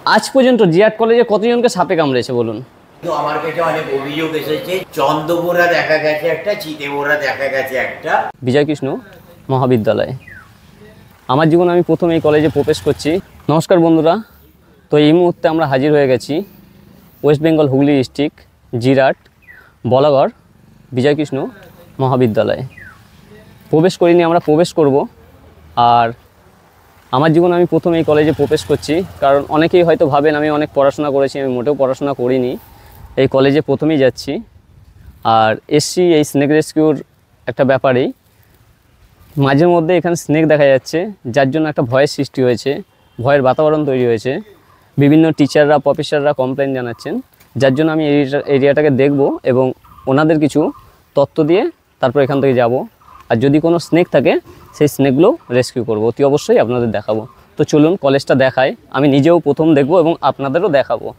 আজ পর্যন্ত জিআরট কলেজে কতজনকে সাপে কামড়েছে বলুন? তো আমার কাছে অনেক অভিযোগ এসেছে, চন্দ্রবোরা দেখা গেছে একটা, চিতেবোরা দেখা গেছে একটা। বিজয়কৃষ্ণ মহাবিদ্যালয় আমার জীবনে আমি প্রথম এই কলেজে প্রবেশ করছি। নমস্কার বন্ধুরা, তো এই মুহূর্তে আমরা হাজির হয়ে গেছি West Bengal Hooghly district Jirat Balagarh Bijoykrishna মহাবিদ্যালয়ে। প্রবেশ করিনি, আমরা প্রবেশ করব। আর আমার জীবনে আমি প্রথম এই কলেজে প্রবেশ করছি, কারণ অনেকেই হয়তো ভাবেন আমি অনেক পড়াশোনা করেছি। আমি মোটেও পড়াশোনা করিনি, এই কলেজে প্রথমেই যাচ্ছি। আর এসছি এই স্নেক রেস্কিউর একটা ব্যাপারেই। মাঝের মধ্যে এখানে স্নেক দেখা যাচ্ছে, যার জন্য একটা ভয়ের সৃষ্টি হয়েছে, ভয়ের বাতাবরণ তৈরি হয়েছে। বিভিন্ন টিচাররা প্রফেসররা কমপ্লেন জানাচ্ছেন, যার জন্য আমি এরিয়াটাকে দেখব এবং ওনাদের কিছু তথ্য দিয়ে তারপর এখান থেকে যাব। আর যদি কোনো স্নেক থাকে সেই স্নেকগুলো রেস্কিউ করব, অতি অবশ্যই আপনাদের দেখাবো। তো চলুন কলেজটা দেখায়, আমি নিজেও প্রথম দেখব এবং আপনাদেরও দেখাবো।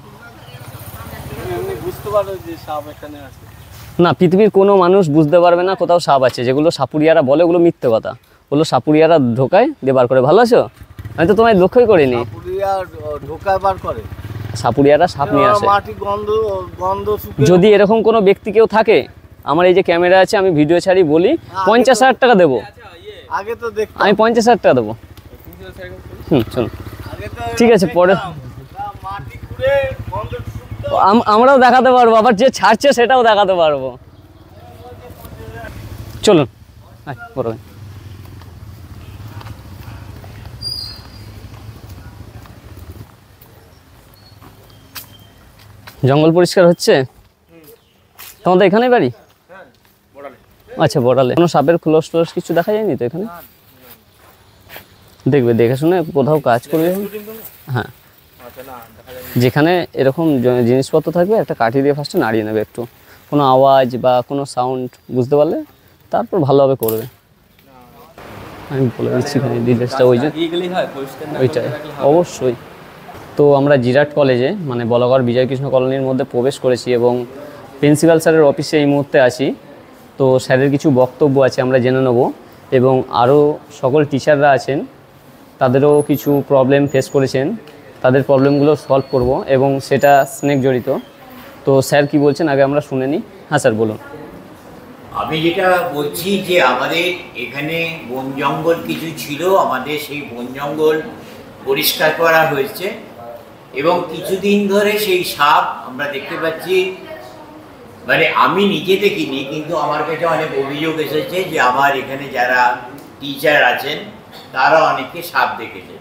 না, পৃথিবীর কোনো মানুষ বুঝতে পারবে না কোথাও সাপ আছে। যেগুলো সাপুরিয়ারা বলে ওগুলো মিথ্যে কথা, ওগুলো সাপুরিয়ারা ঢোকায় দিয়ে বার করে। ভালো আছো? আমি তো তোমায় লক্ষ্যই করিনি। সাপুরিয়ারা সাপ নিয়ে আসে। যদি এরকম কোনো ব্যক্তি কেউ থাকে, আমার এই যে ক্যামেরা আছে, আমি ভিডিও ছাড়ি, বলি 50,000 টাকা দেবো। আমি 50,000 টাকা দেবো। চলুন, ঠিক আছে। পরে আমরাও দেখাতে পারবো, আবার যে ছাড়ছে সেটাও দেখাতে পারবো। চলুন। জঙ্গল পরিষ্কার হচ্ছে তোমাদের এখানে বাড়ি? আচ্ছা, বড়ালে। কোনো সাপের খোলস টোলস কিছু দেখা যায়নি তো এখানে? দেখবে, দেখে শুনে কোথাও কাজ করবে। হ্যাঁ, যেখানে এরকম জিনিসপত্র থাকবে একটা কাঠি দিয়ে ফার্স্টে নাড়িয়ে নেবে, একটু কোনো আওয়াজ বা কোনো সাউন্ড বুঝতে পারলে তারপর ভালোভাবে করবে। আমি বলে দিচ্ছি এখানে ডিটেলসটা, ওইটাই অবশ্যই। তো আমরা জিরাট কলেজে মানে বলাগড় বিজয়কৃষ্ণ কলোনির মধ্যে প্রবেশ করেছি এবং প্রিন্সিপাল স্যারের অফিসে এই মুহূর্তে আছি। তো স্যারের কিছু বক্তব্য আছে, আমরা জেনে নেব। এবং আরও সকল টিচাররা আছেন, তাদেরও কিছু প্রবলেম ফেস করেছেন, তাদের প্রবলেমগুলো সলভ করব এবং সেটা স্নেক জড়িত। তো স্যার কি বলছেন আগে আমরা শুনে নিই। হ্যাঁ স্যার বলুন। আমি যেটা বলছি যে আমাদের এখানে বন জঙ্গল কিছু ছিল, আমাদের সেই বন জঙ্গল পরিষ্কার করা হয়েছে এবং কিছুদিন ধরে সেই সাপ আমরা দেখতে পাচ্ছি। মানে আমি নিজে দেখিনি, কিন্তু আমার কাছে অনেক অভিযোগ এসেছে যে আমার এখানে যারা টিচার আছেন তারা অনেকে সাপ দেখেছে।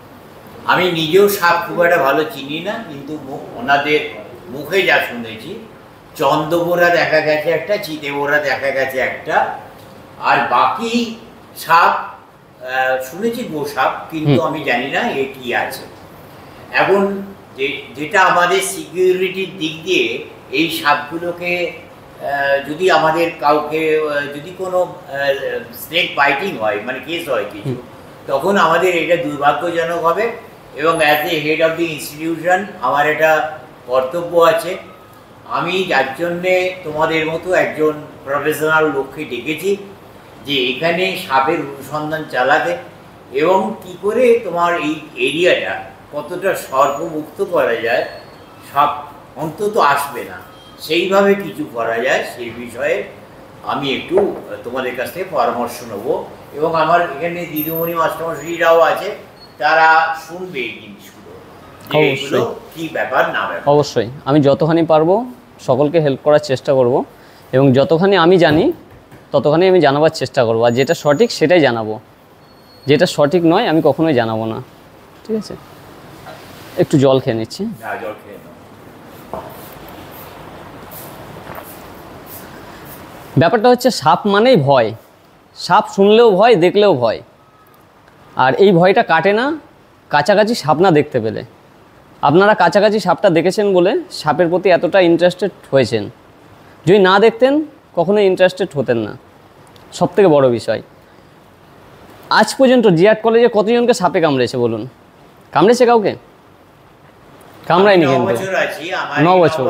আমি নিজেও সাপ খুব একটা ভালো চিনি না, কিন্তু ওনাদের মুখে যা শুনেছি, চন্দ্রবোরা দেখা গেছে একটা, চিতেবোরা দেখা গেছে একটা, আর বাকি সাপ শুনেছি গোসাপ, কিন্তু আমি জানি না এ কি আছে। এখন যেটা আমাদের সিকিউরিটির দিক দিয়ে এই সাপগুলোকে যদি আমাদের কাউকে যদি কোনো স্নেক বাইটিং হয়, মানে কেস হয় কিছু, তখন আমাদের এটা দুর্ভাগ্যজনক হবে। এবং as a head of the institution আমার এটা কর্তব্য আছে। আমি যার জন্যে তোমাদের মতো একজন প্রফেশনাল লোককে ডেকেছি যে এখানে সাপের অনুসন্ধান চালাতে এবং কি করে তোমার এই এরিয়াটা কতটা সর্বমুক্ত করা যায়, সাপ অন্তত আসবে না, সেইভাবে কিছু করা যায় সেই বিষয়ে আমি একটু তোমাদের কাছ থেকে পরামর্শ নেব। এবং আমার এখানে দিদিমণি মাস্টারমশাইরাও আছে, তারা শুনবে এই জিনিসগুলো, এগুলো কি ব্যাপার না ব্যাপার। অবশ্যই আমি যতখানি পারবো সকলকে হেল্প করার চেষ্টা করব এবং যতখানি আমি জানি ততখানি আমি জানাবার চেষ্টা করব। আর যেটা সঠিক সেটাই জানাবো, যেটা সঠিক নয় আমি কখনোই জানাবো না। ঠিক আছে, একটু জল খেয়ে নিচ্ছি। জল খেয়ে নাও। ব্যাপারটা হচ্ছে সাপ মানেই ভয়। সাপ শুনলেও ভয়, দেখলেও ভয়। আর এই ভয়টা কাটে না কাছাকাছি সাপ না দেখতে পেলে। আপনারা কাছাকাছি সাপটা দেখেছেন বলে সাপের প্রতি এতটা ইন্টারেস্টেড হয়েছেন। যদি না দেখতেন কখনোই ইন্টারেস্টেড হতেন না, সবথেকে বড় বিষয়। আজ পর্যন্ত জিআরট কলেজে কতজনকে সাপে কামড়েছে বলুন? কামড়েছে কাউকে? কামড়ায়নি কিন্তু। 9 বছর।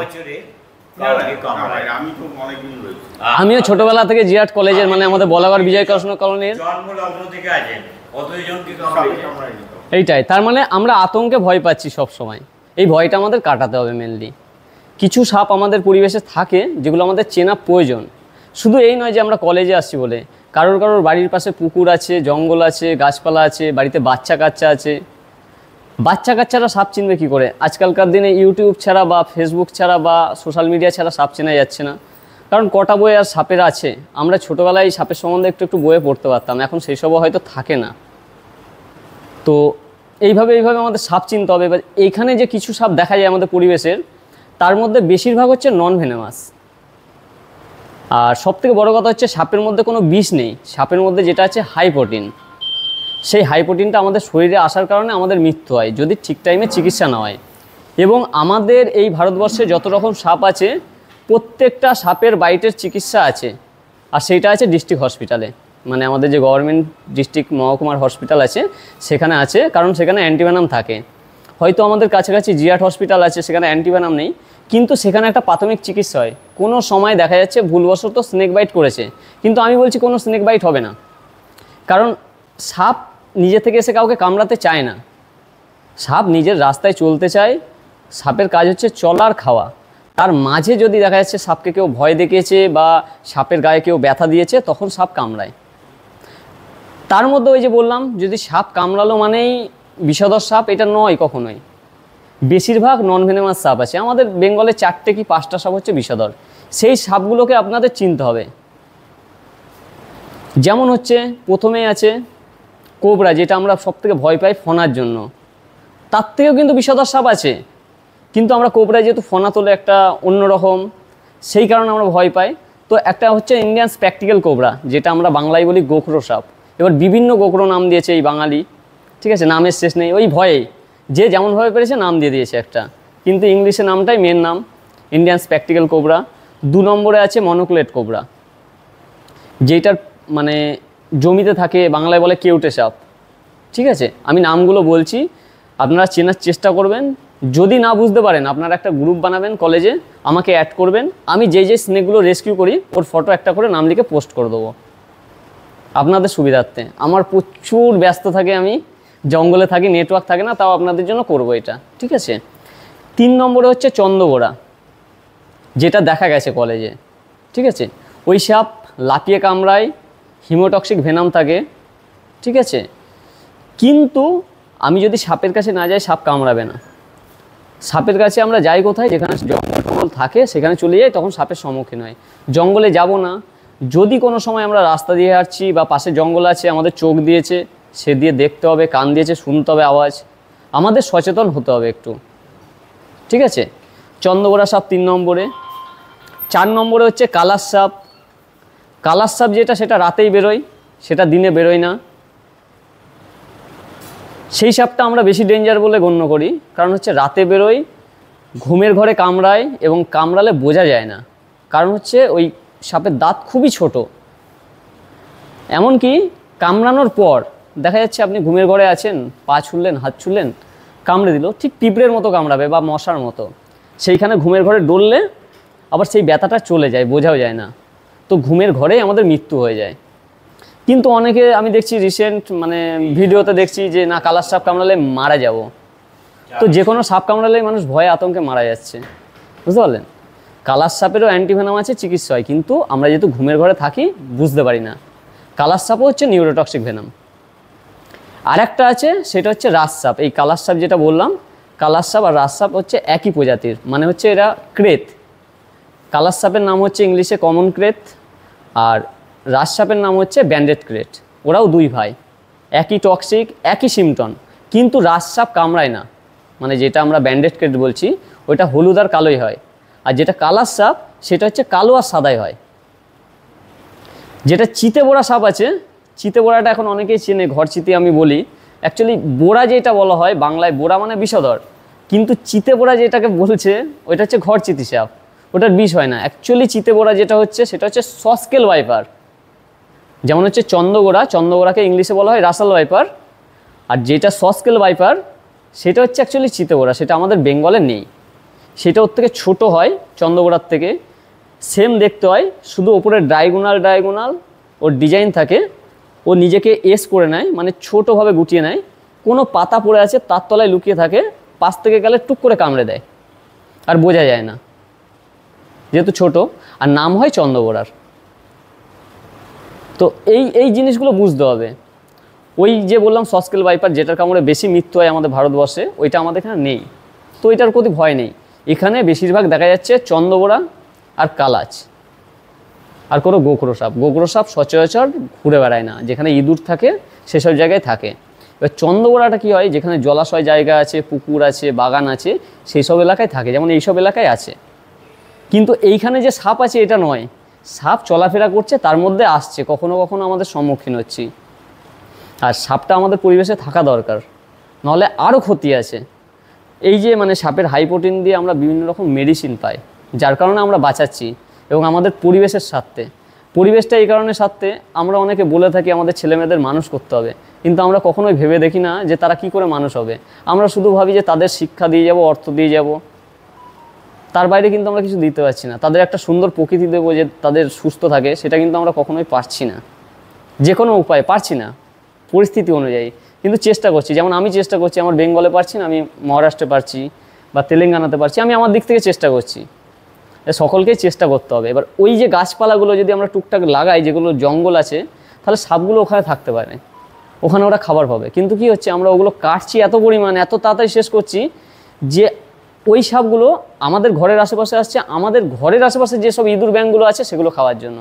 আমিও ছোটবেলা থেকে জিআরট কলেজের মানে আমাদের বলাগড় বিজয়কৃষ্ণ কলোনির এইটাই, তার মানে আমরা আতঙ্কে ভয় পাচ্ছি সব সময়। এই ভয়টা আমাদের কাটাতে হবে মেনলি। কিছু সাপ আমাদের পরিবেশে থাকে যেগুলো আমাদের চেনা প্রয়োজন। শুধু এই নয় যে আমরা কলেজে আসছি বলে, কারোর কারোর বাড়ির পাশে পুকুর আছে, জঙ্গল আছে, গাছপালা আছে, বাড়িতে বাচ্চা কাচ্চা আছে। বাচ্চা কাচ্চারা সাপ চিনবে কী করে? আজকালকার দিনে ইউটিউব ছাড়া বা ফেসবুক ছাড়া বা সোশ্যাল মিডিয়া ছাড়া সাপ চেনা যাচ্ছে না। কারণ কটা বই আর সাপের আছে। আমরা ছোটোবেলায় সাপের সম্বন্ধে একটু একটু বইয়ে পড়তে পারতাম, এখন সেই সবও হয়তো থাকে না। তো এইভাবে আমাদের সাপ চিনতে হবে। এবার এইখানে যে কিছু সাপ দেখা যায় আমাদের পরিবেশের, তার মধ্যে বেশিরভাগ হচ্ছে নন ভেনেমাস। আর সবথেকে বড় কথা হচ্ছে সাপের মধ্যে কোনো বিষ নেই, সাপের মধ্যে যেটা আছে হাই প্রোটিন। সেই হাই প্রোটিনটা আমাদের শরীরে আসার কারণে আমাদের মৃত্যু হয় যদি ঠিক টাইমে চিকিৎসা না হয়। এবং আমাদের এই ভারতবর্ষে যত রকম সাপ আছে, প্রত্যেকটা সাপের বাইটের চিকিৎসা আছে, আর সেইটা আছে ডিস্ট্রিক্ট হসপিটালে। মানে আমাদের যে গভর্নমেন্ট ডিস্ট্রিক্ট মহকুমার হসপিটাল আছে সেখানে আছে, কারণ সেখানে অ্যান্টিভেনাম থাকে। হয়তো আমাদের কাছাকাছি জিরাট হসপিটাল আছে, সেখানে অ্যান্টিভেনাম নেই, কিন্তু সেখানে একটা প্রাথমিক চিকিৎসা হয়। কোনো সময় দেখা যাচ্ছে ভুলবশত স্নেক বাইট করেছে, কিন্তু আমি বলছি কোনো স্নেক বাইট হবে না, কারণ সাপ নিজে থেকে এসে কাউকে কামড়াতে চায় না। সাপ নিজের রাস্তায় চলতে চায়, সাপের কাজ হচ্ছে চলার খাওয়া। তার মাঝে যদি দেখা যাচ্ছে সাপকে কেউ ভয় দেখিয়েছে বা সাপের গায়ে কেউ ব্যথা দিয়েছে, তখন সাপ কামড়ায়। তার মধ্যে ওই যে বললাম, যদি সাপ কামড়ালো মানেই বিষধর সাপ, এটা নয় কখনোই। বেশিরভাগ নন ভেনেমাস সাপ আছে আমাদের বেঙ্গলে, 4টে কি 5টা সাপ হচ্ছে বিষধর। সেই সাপগুলোকে আপনাদের চিনতে হবে। যেমন হচ্ছে প্রথমেই আছে কোবরা, যেটা আমরা সবথেকে ভয় পাই ফনার জন্য। তার থেকেও কিন্তু বিষধর সাপ আছে, কিন্তু আমরা কোবরায় যেহেতু ফনা তোলে একটা অন্যরকম, সেই কারণে আমরা ভয় পাই। তো একটা হচ্ছে ইন্ডিয়ান স্প্যাকটিক্যাল কোবরা, যেটা আমরা বাংলায় বলি গোখরো সাপ। এবার বিভিন্ন গোখরো নাম দিয়েছে এই বাঙালি, ঠিক আছে, নামের শেষ নেই, ওই ভয়ে যে যেমনভাবে পেরেছে নাম দিয়ে দিয়েছে একটা, কিন্তু ইংলিশে নামটাই মেন নাম, ইন্ডিয়ান স্প্যাকটিক্যাল কোবরা। 2 নম্বরে আছে মনোক্লেট কোবরা, যেটার মানে জমিতে থাকে, বাংলায় বলে কেউটে সাপ। ঠিক আছে, আমি নামগুলো বলছি, আপনারা চেনার চেষ্টা করবেন। যদি না বুঝতে পারেন, আপনারা একটা গ্রুপ বানাবেন কলেজে, আমাকে অ্যাড করবেন, আমি যেই স্নেকগুলো রেস্কিউ করি ওর ফটো একটা করে নাম লিখে পোস্ট করে দেবো আপনাদের সুবিধার্থে। আমার প্রচুর ব্যস্ত থাকে, আমি জঙ্গলে থাকি, নেটওয়ার্ক থাকে না, তাও আপনাদের জন্য করব এটা, ঠিক আছে। 3 নম্বরে হচ্ছে চন্দ্রবোরা, যেটা দেখা গেছে কলেজে, ঠিক আছে। ওই সাপ লাফিয়ে কামড়ায়, হিমোটক্সিক ভেনাম থাকে, ঠিক আছে। কিন্তু আমি যদি সাপের কাছে না যাই, সাপ কামড়াবে না। সাপের কাছে আমরা যাই কোথায়? যেখানে জঙ্গল থাকে সেখানে চলে যাই, তখন সাপের সম্মুখীন হয়। জঙ্গলে যাব না। যদি কোনো সময় আমরা রাস্তা দিয়ে হাঁটছি বা পাশে জঙ্গল আছে, আমাদের চোখ দিয়েছে, সে দিয়ে দেখতে হবে, কান দিয়েছে শুনতে হবে আওয়াজ, আমাদের সচেতন হতে হবে একটু, ঠিক আছে। চন্দ্রবোরা সাপ 3 নম্বরে। 4 নম্বরে হচ্ছে কালার সাপ। কালার সাপ যেটা, সেটা রাতেই বেরোয়, সেটা দিনে বেরোয় না। সেই সাপটা আমরা বেশি ডেঞ্জার বলে গণ্য করি, কারণ হচ্ছে রাতে বেরোয়, ঘুমের ঘরে কামড়ায়, এবং কামড়ালে বোঝা যায় না, কারণ হচ্ছে ওই সাপের দাঁত খুবই ছোট। এমনকি কামড়ানোর পর দেখা যাচ্ছে আপনি ঘুমের ঘরে আছেন, পা ছুললেন, হাত ছুললেন, কামড়ে দিল, ঠিক পিঁপড়ের মতো কামড়াবে বা মশার মতো। সেইখানে ঘুমের ঘরে ডললে আবার সেই ব্যথাটা চলে যায়, বোঝাও যায় না। তো ঘুমের ঘরেই আমাদের মৃত্যু হয়ে যায়। কিন্তু অনেকে আমি দেখছি রিসেন্ট মানে ভিডিওতে দেখছি যে না, কালার সাপ কামড়ালে মারা যাব। তো যে কোনো সাপ কামড়ালেই মানুষ ভয়ে আতঙ্কে মারা যাচ্ছে, বুঝতে পারলেন। কালার সাপেরও অ্যান্টিভেনাম আছে, চিকিৎসা হয়, কিন্তু আমরা যেহেতু ঘুমের ঘরে থাকি বুঝতে পারি না। কালার সাপও হচ্ছে নিউরোটক্সিক ভেনাম। আর একটা আছে, সেটা হচ্ছে রাজ সাপ। এই কালার সাপ যেটা বললাম, কালার সাপ আর রাজ সাপ হচ্ছে একই প্রজাতির, মানে হচ্ছে এরা ক্রেত। কালার সাপের নাম হচ্ছে ইংলিশে কমন ক্রেত, আর রাজ সাপের নাম হচ্ছে ব্যান্ডেড ক্রেট। ওরাও 2 ভাই, একই টক্সিক, একই সিমটন, কিন্তু রাজ সাপ কামড়ায় না। মানে যেটা আমরা ব্যান্ডেড ক্রেট বলছি, ওইটা হলুদ আর কালোই হয়, আর যেটা কালার সাপ সেটা হচ্ছে কালো আর সাদাই হয়। যেটা চিতে বোরা সাপ আছে, চিতে বোরাটা এখন অনেকেই চেনে, ঘর চিতে আমি বলি। অ্যাকচুয়ালি বোরা যেটা বলা হয়, বাংলায় বোরা মানে বিষধর, কিন্তু চিতে বোরা যেটাকে বলছে ওইটা হচ্ছে ঘর চিতি সাপ, ওটার বিষ হয় না। অ্যাকচুয়ালি চিতে বোরা যেটা হচ্ছে, সেটা হচ্ছে সস্কেল ভাইপার। যেমন হচ্ছে চন্দ্রগোড়া, চন্দ্রগোড়াকে ইংলিশে বলা হয় রাসেল ভাইপার, আর যেটা সস্কেল ভাইপার সেটা হচ্ছে অ্যাকচুয়ালি চিতে বোরা, সেটা আমাদের বেঙ্গলে নেই। সেটা ওর থেকে ছোটো হয় চন্দ্রগোড়ার থেকে, সেম দেখতে হয়, শুধু ওপরে ডায়াগোনাল ওর ডিজাইন থাকে। ও নিজেকে এস করে নেয়, মানে ছোটোভাবে গুটিয়ে নেয়, কোনো পাতা পড়ে আছে তার তলায় লুকিয়ে থাকে, পাশ থেকে গেলে টুক করে কামড়ে দেয়, আর বোঝা যায় না যেহেতু ছোট, আর নাম হয় চন্দ্রবোড়ার। তো এই জিনিসগুলো বুঝতে হবে। ওই যে বললাম সস্কেল ভাইপার, যেটার কামড়ে বেশি মৃত্যু হয় আমাদের ভারতবর্ষে, ওইটা আমাদের এখানে নেই, তো এটার প্রতি ভয় নেই। এখানে বেশিরভাগ দেখা যাচ্ছে চন্দ্রবোড়া আর কালাচ, আর কোনো গোখরো সাপ। গোখরো সাপ সচরাচর ঘুরে বেড়ায় না, যেখানে ইঁদুর থাকে সেসব জায়গায় থাকে। এবার চন্দ্রবোড়াটা কী হয়, যেখানে জলাশয় জায়গা আছে, পুকুর আছে, বাগান আছে, সেই সব এলাকায় থাকে, যেমন এইসব এলাকায় আছে। কিন্তু এইখানে যে সাপ আছে এটা নয়, সাপ চলাফেরা করছে, তার মধ্যে আসছে, কখনো কখনো আমাদের সম্মুখীন হচ্ছি। আর সাপটা আমাদের পরিবেশে থাকা দরকার, নাহলে আরও ক্ষতি আছে। এই যে মানে সাপের হাই প্রোটিন দিয়ে আমরা বিভিন্ন রকম মেডিসিন পাই, যার কারণে আমরা বাঁচাচ্ছি, এবং আমাদের পরিবেশের স্বার্থে। পরিবেশটা এই কারণে স্বার্থে, আমরা অনেকে বলে থাকি আমাদের ছেলেমেয়েদের মানুষ করতে হবে, কিন্তু আমরা কখনোই ভেবে দেখি না যে তারা কি করে মানুষ হবে। আমরা শুধু ভাবি যে তাদের শিক্ষা দিয়ে যাব, অর্থ দিয়ে যাব, তার বাইরে কিন্তু আমরা কিছু দিতে পারছি না। তাদের একটা সুন্দর প্রকৃতি দেবো যে তাদের সুস্থ থাকে, সেটা কিন্তু আমরা কখনোই পারছি না, যে কোনো উপায়ে পারছি না, পরিস্থিতি অনুযায়ী। কিন্তু চেষ্টা করছি, যেমন আমি চেষ্টা করছি, আমার বেঙ্গলে পারছি না, আমি মহারাষ্ট্রে পারছি বা তেলেঙ্গানাতে পারছি, আমি আমার দিক থেকে চেষ্টা করছি। সকলকেই চেষ্টা করতে হবে। এবার ওই যে গাছপালাগুলো যদি আমরা টুকটাক লাগাই, যেগুলো জঙ্গল আছে, তাহলে সাপগুলো ওখানে থাকতে পারে, ওখানে ওরা খাবার পাবে। কিন্তু কি হচ্ছে, আমরা ওগুলো কাটছি এত পরিমাণ, এত তাড়াতাড়ি শেষ করছি যে ওই সাপগুলো আমাদের ঘরের আশেপাশে আসছে, আমাদের ঘরের আশেপাশে যেসব ইঁদুর ব্যাঙগুলো আছে সেগুলো খাওয়ার জন্য।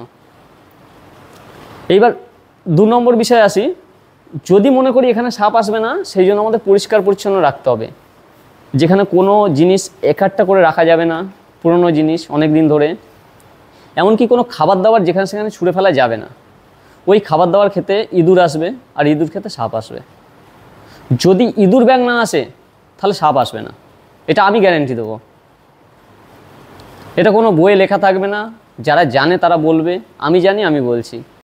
এইবার 2 নম্বর বিষয়ে আসি। যদি মনে করি এখানে সাপ আসবে না, সেই জন্য আমাদের পরিষ্কার পরিচ্ছন্ন রাখতে হবে। যেখানে কোনো জিনিস একাট্টা করে রাখা যাবে না, পুরনো জিনিস অনেক দিন ধরে। এমনকি কোনো খাবার দাবার যেখানে সেখানে ছুঁড়ে ফেলা যাবে না। ওই খাবার দাবার খেতে ইঁদুর আসবে, আর ইঁদুর খেতে সাপ আসবে। যদি ইঁদুর ব্যাঙ না আসে, তাহলে সাপ আসবে না, এটা আমি গ্যারেন্টি দেবো। এটা কোনো বইয়ে লেখা থাকবে না, যারা জানে তারা বলবে, আমি জানি, আমি বলছি।